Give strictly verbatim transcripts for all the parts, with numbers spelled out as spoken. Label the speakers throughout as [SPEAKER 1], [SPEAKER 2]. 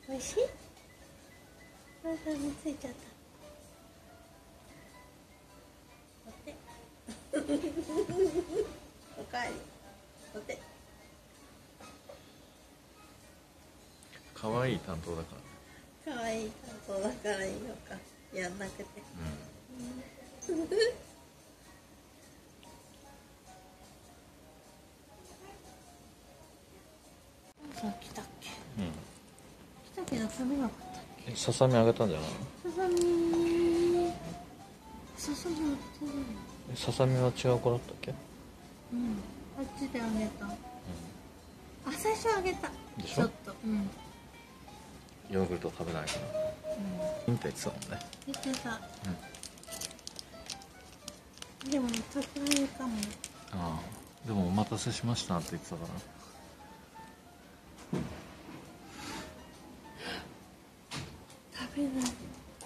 [SPEAKER 1] 美味しい？体についちゃった。お手おかえり。お手。
[SPEAKER 2] 可愛い担当だからね。
[SPEAKER 1] 可愛い担当だからいいのか、やんなくて。うん。さあ来たっけ？
[SPEAKER 2] うん。
[SPEAKER 1] 来たけど食べなかったっけ？
[SPEAKER 2] え、ささみあげたんじゃないの？
[SPEAKER 1] ささみ。ささみ売ってない。
[SPEAKER 2] え、ささみは違う子だったっけ？
[SPEAKER 1] うん。あっちであげた。うん、あ、最初あげた。
[SPEAKER 2] でしょ？
[SPEAKER 1] ちょっと。うん。
[SPEAKER 2] ヨーグルト食べないから。うん。いいって言ってたもんね。
[SPEAKER 1] 言ってた。
[SPEAKER 2] うん。
[SPEAKER 1] でも宅配かも。
[SPEAKER 2] ああ、でもお待たせしましたって言ってたから。
[SPEAKER 1] 食べない。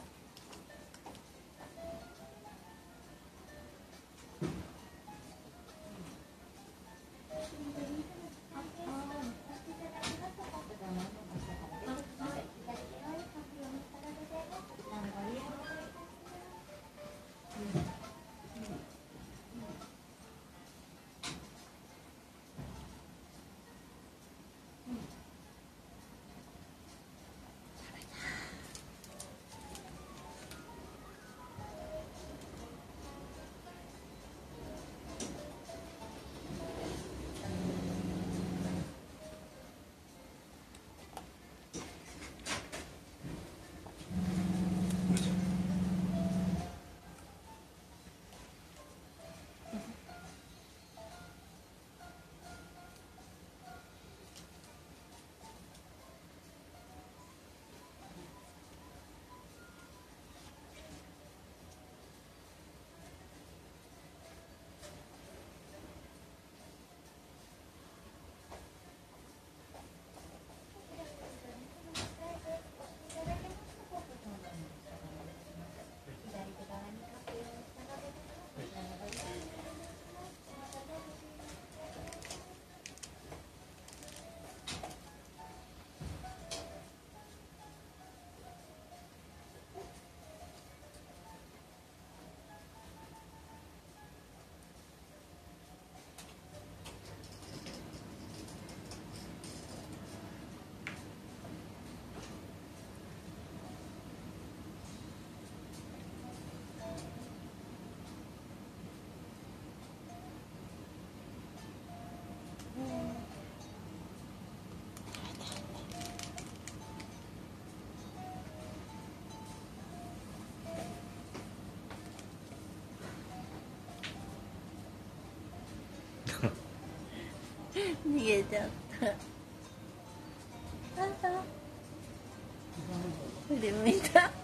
[SPEAKER 1] 逃げちゃった。あんた振り向いた。